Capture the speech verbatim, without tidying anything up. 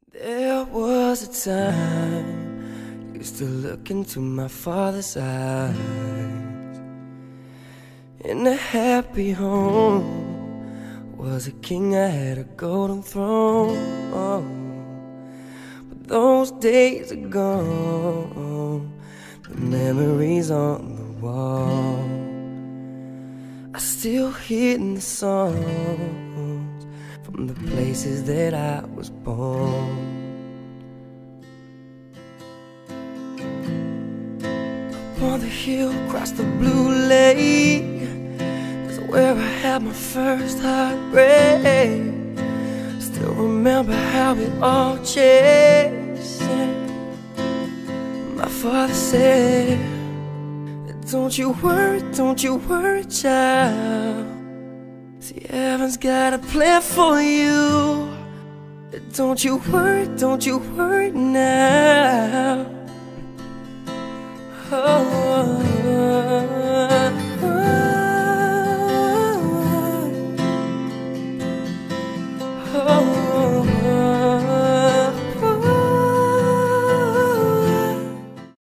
There was a time used to look into my father's eyes. In a happy home was a king that had a golden throne. Oh, but those days are gone, the memories on the wall are still hitting the songs from the places that I was born. Up on the hill, across the blue lake, that's where I had my first heartbreak. Still remember how it all changed. My father said, don't you worry, don't you worry, child. See, heaven's got a plan for you. Don't you worry, don't you worry now. Oh.